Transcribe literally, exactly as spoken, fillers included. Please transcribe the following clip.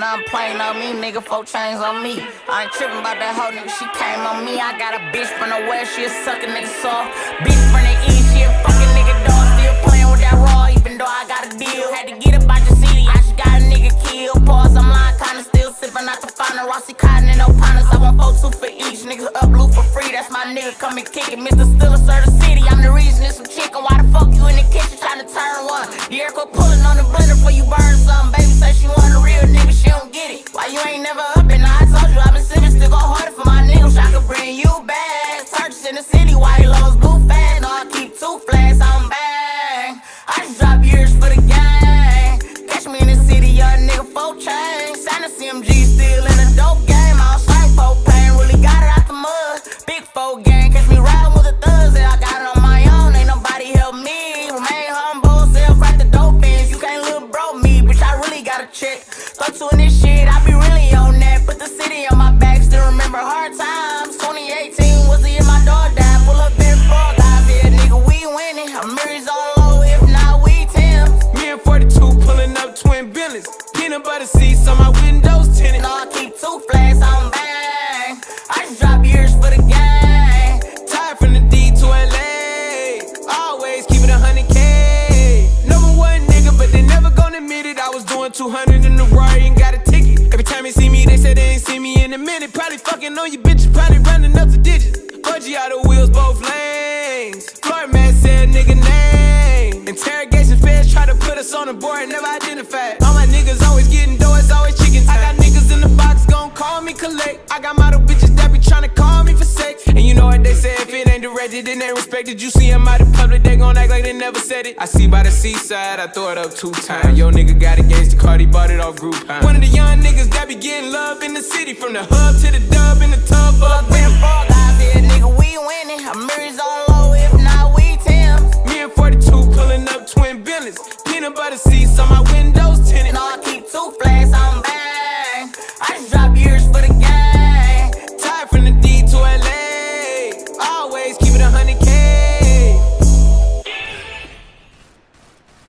I'm playing on me, nigga, four chains on me. I ain't tripping about that hoe, nigga, she came on me. I got a bitch from the west, she a suckin' nigga soft. Bitch from the east, she a fucking nigga dog. Still playing with that raw, even though I got a deal. Had to get up out the city, I just got a nigga killed. Pause, I'm lying, kinda still sippin' out the final. Rossi Cotton and no partners, I want four two for each. Niggas up blue for free, that's my nigga, come and kick it. Mister Stiller, sir, the city, I'm the reason it's some chicken. Why the fuck you in the kitchen tryna turn one? The air quit pulling on the blender before you burn something. Baby say she want a real nigga, she don't get it. Why you ain't never up and I told you I been sippin', still go harder for my niggas. I could bring you back. Purchase in the city, white lows, blue fast. No, I keep two flags, I'm bang. I just drop years for the gang. Catch me in the city, young nigga, four chains. Sign a C M G, still in a dope game. I'll slang for pain, really got it out the mud. Big four gang, catch me riding with the thugs. And I got it on my own, ain't nobody help me. Remain humble, self-right the dope ends. You can't little bro me, bitch, I really got a check. Throw two in this shit, I be really on that. Put the city on my back, still remember hard times. twenty eighteen was the year my dog died. Pull up in frog eyes, yeah, nigga, we winning. I'm Mary's on low, if not, we Tim's. Me and forty-two pulling up twin billions. Peanut butter seats on my windows tinted. No, I keep two flags, I'm bang. I just drop years for the gang. Tired from the D to L A. Always keep it a hundred K. Number one nigga, but they never gonna admit it. I was doing two hundred in the Rari and got a ticket. Every time they see me, they say they ain't seen me in a minute. Probably fucking on you bitches, probably running up the digits. Budgie out of wheels, both lanes. Floor man said nigga name. Interrogation feds try to put us on the board, never identified. All my niggas always getting dough, it's always chicken time. I got niggas in the box, gon' call me collect. I got model bitches that be tryna call me for sex. And you know what they say, if it ain't directed, then they respected. You see them out in public, they gon' act like they never said it. I see by the seaside, I throw it up two times. Yo nigga got a gangsta card, he bought it off Groupon. One of the young niggas that be getting love in the city. From the hub to the dub in the tub up. We in frog eyes, yeah, nigga, we winning. I'm Mary's on low, if not, we Tim's. Me and forty-two pulling up twin billions. Peanut butter seats on my windows tinted. No, I keep two flags, I'm bang. I just drop years for the gang.